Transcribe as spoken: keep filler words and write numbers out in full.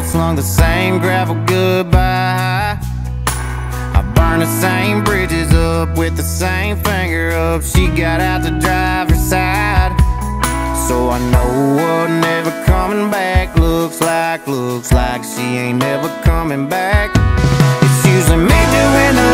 slung the same gravel goodbye. I burned the same bridges up with the same finger up. She got out the driver's side, so I know what never coming back looks like. Looks like she ain't never coming back. It's usually me doing the